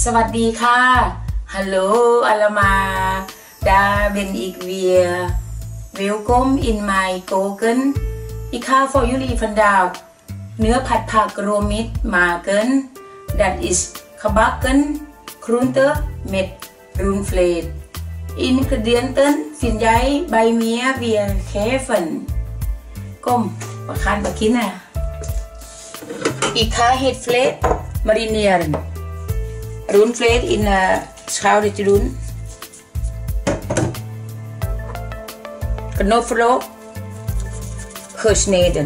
สวัสดีค่ะฮัลโหลอัลมาดาben ik weer welkom in mijn koken ik ga voor jullie vandaag เนื้อผัดผักรวมมิตร maken dat is gebakken groente met rundvlees ingrediënten vind jij bij mij weergegeven kom we gaan beginnen ik ga het vlees marineren rundvlees in schoudertje doen knoflook gesneden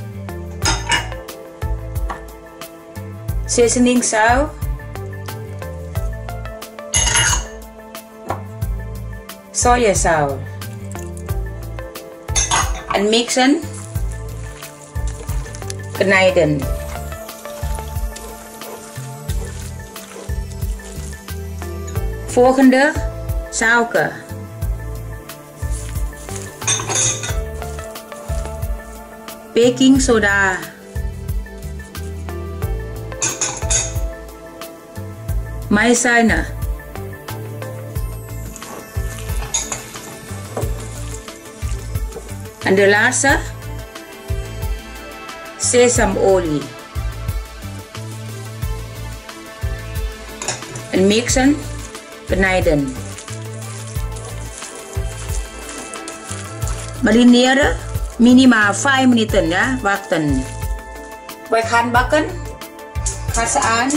seasoningsaus sojasaus en mixen snijden volgende suiker baking soda maizena en de laatste sesamolie en mixen snijden marineren minimaal 5 minuten ya wachten wij gaan bakken perasaan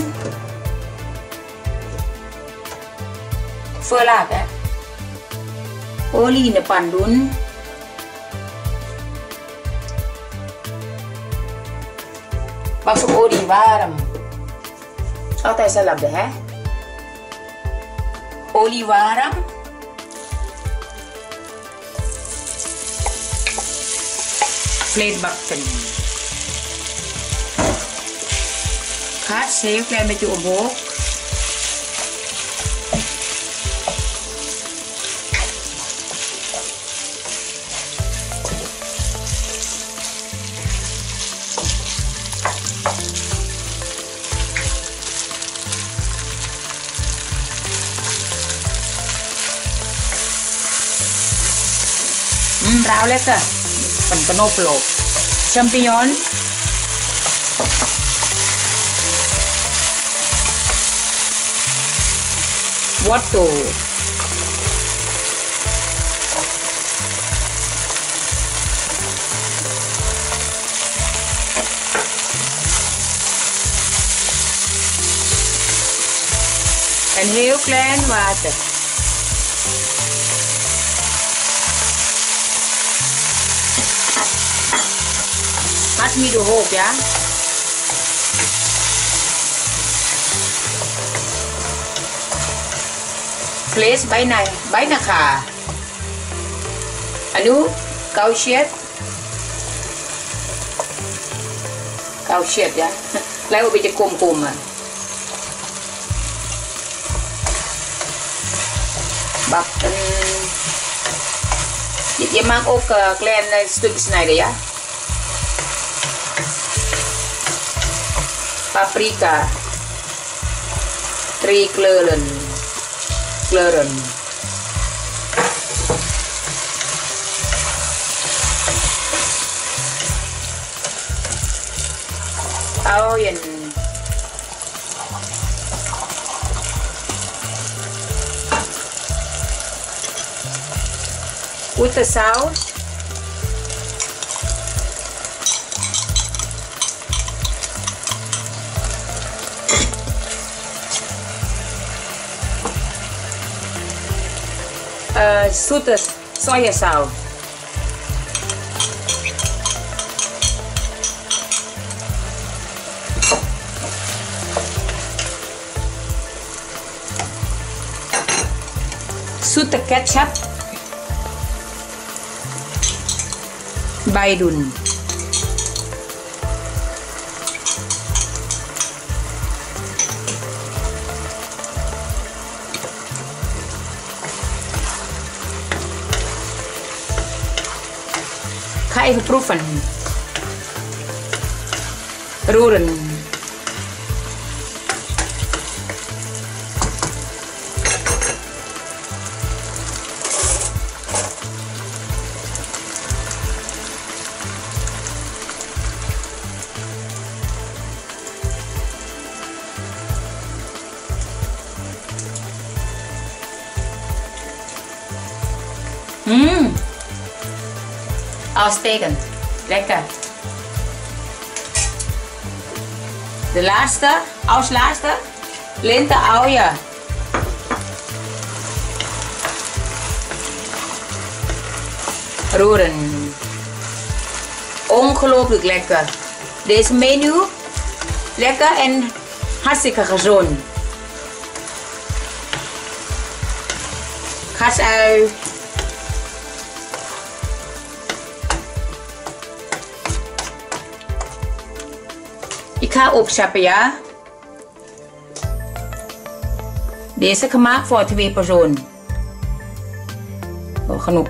verlaat ya olie in de pan doen masuk olie warm altijd salab deh ya olie warm vlees bakken kasih klein beetje omhoog rau lekker van knoflook champignon wortel en heel klein water Maak niet hoog, ja. Vlees bijna gaar. En nu kauwsjet. Kauwsjet, ja. Lijkt een beetje komkommer. Bakken. Je mag ook kleine stukjes snijden, ja. Paprika 3 kleuren uien oestersaus zoete sojasaus zoete ketchup bij doen ga even proeven roeren Uitstekend. Lekker. De laatste, als laatste, lintenuien. Roeren. Ongelooflijk lekker. Deze menu, lekker en hartstikke gezond. Gasui. Ik ga opscheppen, ja. Deze gemaakt voor 2 personen. Oh, genoeg.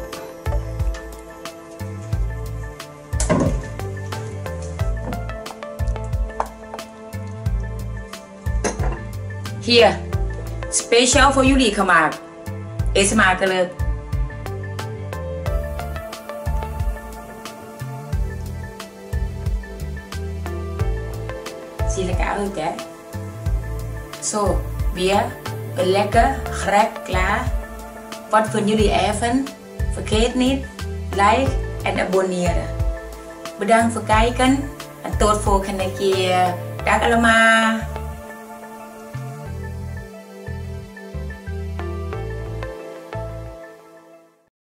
Hier, speciaal voor jullie gemaakt. Is smakelijk. Ziet lekker uit, hè? Zo, weer een lekker gerecht klaar. Wat vinden jullie ervan? Vergeet niet, like en abonneren. Bedankt voor het kijken en tot volgende keer. Dag allemaal!